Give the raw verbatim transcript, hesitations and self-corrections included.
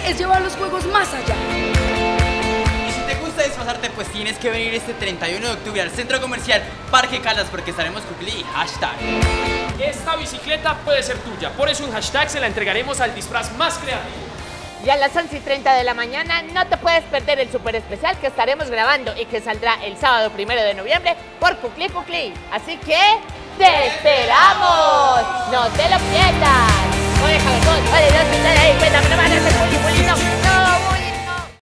es llevar los juegos más allá. Y si te gusta disfrazarte, pues tienes que venir este treinta y uno de octubre al centro comercial Parque Caldas, porque estaremos Cuclí y hashtag. Esta bicicleta puede ser tuya, por eso en hashtag se la entregaremos al disfraz más creativo. Y a las once y treinta de la mañana no te puedes perder el super especial que estaremos grabando y que saldrá el sábado primero de noviembre por Cuclí Cuclí. Así que ¡te esperamos! ¡No te lo pierdas! Oye, Javier, oye, no, ahí, cuéntame, no me van a hacer puli, puli, no.